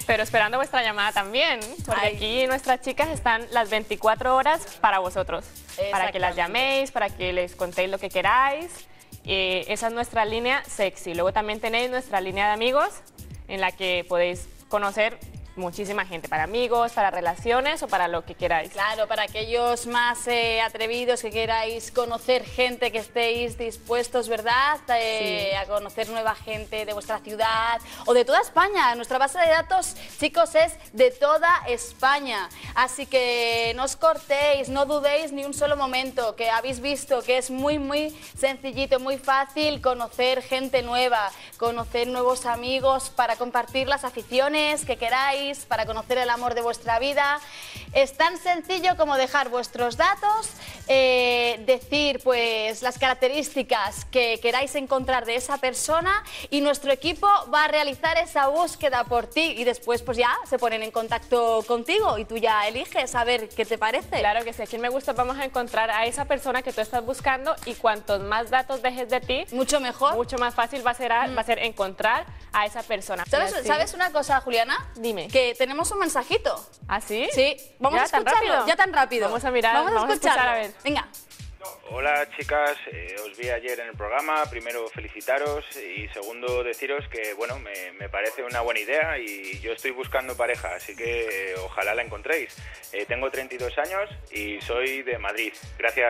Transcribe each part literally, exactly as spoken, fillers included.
Pero esperando vuestra llamada también, porque Ay. aquí nuestras chicas están las veinticuatro horas para vosotros, para que las llaméis, para que les contéis lo que queráis. Eh, esa es nuestra línea sexy. Luego también tenéis nuestra línea de amigos, en la que podéis conocer muchísima gente, para amigos, para relaciones o para lo que queráis. Claro, para aquellos más eh, atrevidos que queráis conocer gente, que estéis dispuestos, ¿verdad? Eh, sí. A conocer nueva gente de vuestra ciudad o de toda España. Nuestra base de datos, chicos, es de toda España. Así que no os cortéis, no dudéis ni un solo momento, que habéis visto que es muy, muy sencillito, muy fácil conocer gente nueva, conocer nuevos amigos para compartir las aficiones que queráis, para conocer el amor de vuestra vida. Es tan sencillo como dejar vuestros datos, eh, decir pues las características que queráis encontrar de esa persona y nuestro equipo va a realizar esa búsqueda por ti y después pues ya se ponen en contacto contigo y tú ya eliges a ver qué te parece. Claro que sí, aquí en Me Gusta vamos a encontrar a esa persona que tú estás buscando y cuantos más datos dejes de ti, mucho mejor, mucho más fácil va a ser, a, mm. va a ser encontrar a esa persona. ¿Sabes, ¿sabes una cosa, Juliana? Dime. Que tenemos un mensajito. ¿Ah, sí? Sí. Vamos ¿Ya a escucharlo. Tan rápido? Ya tan rápido. Vamos a mirar, vamos a, vamos escucharlo. a escuchar, a ver. Venga. Hola chicas, eh, os vi ayer en el programa. Primero felicitaros y segundo deciros que bueno, me, me parece una buena idea y yo estoy buscando pareja, así que eh, ojalá la encontréis. Eh, tengo treinta y dos años y soy de Madrid. Gracias.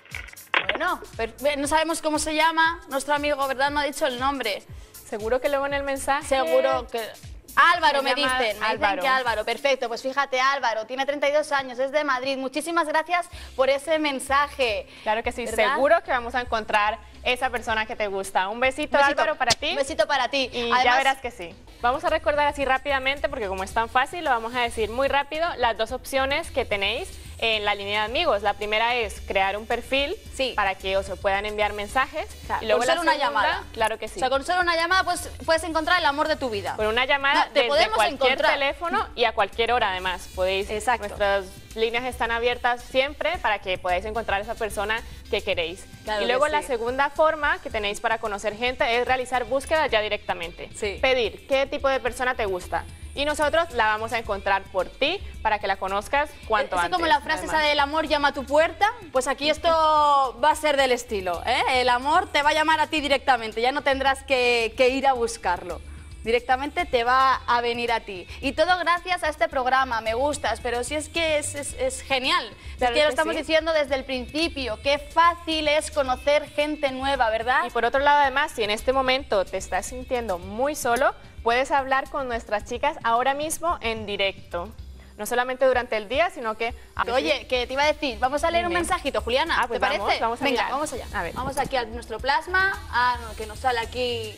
Bueno, no sabemos cómo se llama nuestro amigo, ¿verdad? No ha dicho el nombre. Seguro que luego en el mensaje... Seguro que... Álvaro, me dicen, me Álvaro. dicen que Álvaro, perfecto, pues fíjate Álvaro, tiene treinta y dos años, es de Madrid, muchísimas gracias por ese mensaje. Claro que sí, ¿verdad? Seguro que vamos a encontrar esa persona que te gusta. Un besito, besito Álvaro, para ti. Un besito para ti. Y Además, ya verás que sí. Vamos a recordar así rápidamente, porque como es tan fácil, lo vamos a decir muy rápido, las dos opciones que tenéis en la línea de amigos. La primera es crear un perfil sí. para que os puedan enviar mensajes. Claro, y luego con la solo segunda, una llamada. Claro que sí. O sea, con solo una llamada pues, puedes encontrar el amor de tu vida. Con una llamada no, te desde podemos cualquier encontrar. teléfono y a cualquier hora además. Podéis, Exacto. Nuestras líneas están abiertas siempre para que podáis encontrar a esa persona que queréis. Claro y luego sí. la segunda forma que tenéis para conocer gente es realizar búsquedas ya directamente. Sí. Pedir qué tipo de persona te gusta. Y nosotros la vamos a encontrar por ti para que la conozcas cuanto es antes. Como la frase además. esa del amor llama a tu puerta, pues aquí esto va a ser del estilo, ¿eh? El amor te va a llamar a ti directamente, ya no tendrás que, que ir a buscarlo. Directamente te va a venir a ti. Y todo gracias a este programa, Me Gustas, pero sí es que es, es, es genial. Claro es que, que lo estamos sí. diciendo desde el principio, qué fácil es conocer gente nueva, ¿verdad? Y por otro lado, además, si en este momento te estás sintiendo muy solo, puedes hablar con nuestras chicas ahora mismo en directo. No solamente durante el día, sino que... Oye, que te iba a decir, vamos a leer Dime. un mensajito, Juliana, ah, pues ¿te vamos, parece? Vamos a Venga, mirar. vamos allá. A ver. Vamos aquí a nuestro plasma, ah, no, que nos sale aquí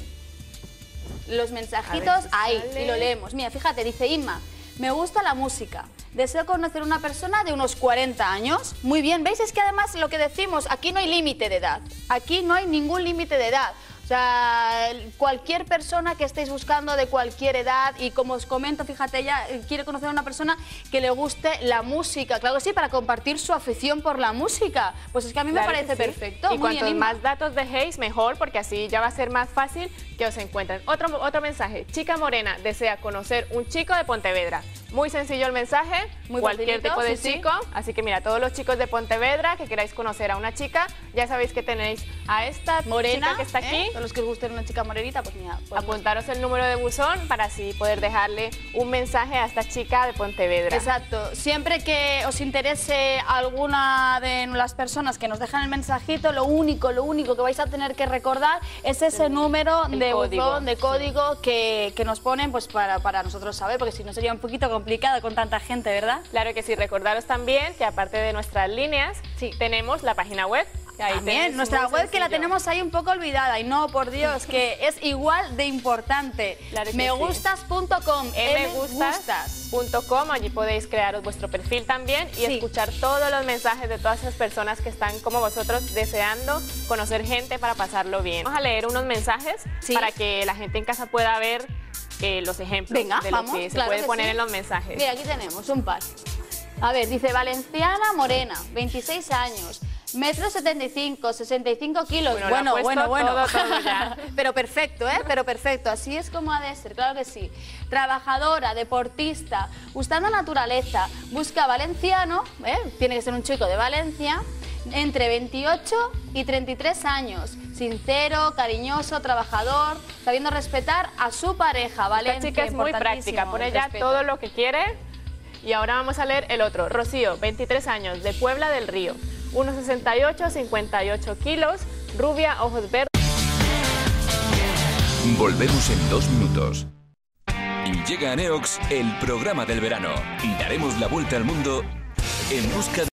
los mensajitos, si ahí, sale. y lo leemos. Mira, fíjate, dice Inma, me gusta la música, deseo conocer una persona de unos cuarenta años. Muy bien, ¿veis? Es que además lo que decimos, aquí no hay límite de edad, aquí no hay ningún límite de edad. O sea, cualquier persona que estéis buscando de cualquier edad y como os comento, fíjate, ella quiere conocer a una persona que le guste la música, claro que sí, para compartir su afición por la música. Pues es que a mí claro me parece sí. perfecto. Y Muy cuantos bien, más datos dejéis, mejor, porque así ya va a ser más fácil que os encuentren. Otro, otro mensaje, chica morena desea conocer un chico de Pontevedra. Muy sencillo el mensaje, Muy cualquier facilito, tipo de sí, chico. Sí. Así que mira, todos los chicos de Pontevedra que queráis conocer a una chica, ya sabéis que tenéis a esta morena chica que está aquí. ¿eh? Todos los que os gusten una chica morenita, pues mira. Podemos... Apuntaros el número de buzón para así poder dejarle un mensaje a esta chica de Pontevedra. Exacto. Siempre que os interese alguna de las personas que nos dejan el mensajito, lo único, lo único que vais a tener que recordar es ese número el de código, buzón, de código sí. que, que nos ponen pues para, para nosotros saber, porque si no sería un poquito complicado con tanta gente, ¿verdad? Claro que sí. Recordaros también que aparte de nuestras líneas, sí. tenemos la página web. Ahí También, nuestra web sencillo. que la tenemos ahí un poco olvidada y no, por Dios, que es igual de importante. Claro me gustas punto com, me gustas punto com, allí podéis crearos vuestro perfil también y sí. escuchar todos los mensajes de todas esas personas que están como vosotros deseando conocer gente para pasarlo bien. Vamos a leer unos mensajes sí. para que la gente en casa pueda ver eh, los ejemplos Venga, de vamos, lo que se claro puede que poner sí. en los mensajes. Mira, aquí tenemos un par. A ver, dice Valenciana Morena, veintiséis años. Metro setenta y cinco, sesenta y cinco kilos. Bueno, Bueno, lo ha bueno, puesto bueno. todo, todo ya. Pero perfecto, ¿eh? Pero perfecto. Así es como ha de ser, claro que sí. Trabajadora, deportista, gustando naturaleza, busca valenciano, ¿eh? Tiene que ser un chico de Valencia, entre veintiocho y treinta y tres años. Sincero, cariñoso, trabajador, sabiendo respetar a su pareja, Valencia. Esta chica es muy práctica, pone ya todo lo que quiere. Y ahora vamos a leer el otro. Rocío, veintitrés años, de Puebla del Río. uno sesenta y ocho, cincuenta y ocho kilos, rubia, ojos verdes. Volvemos en dos minutos. Llega a Neox el programa del verano. Daremos la vuelta al mundo en busca de...